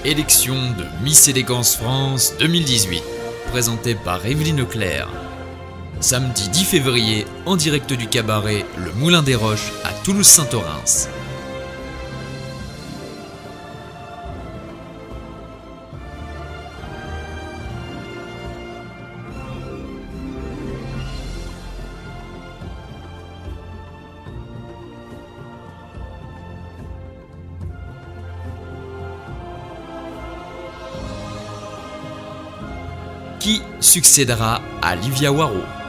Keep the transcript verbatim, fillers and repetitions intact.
Élection de Miss Élégance France deux mille dix-huit, présentée par Evelyne Leclerc. Samedi dix février, en direct du cabaret Le Moulin des Roches à Toulouse-Saint-Orens. Qui succédera à Livia Waro?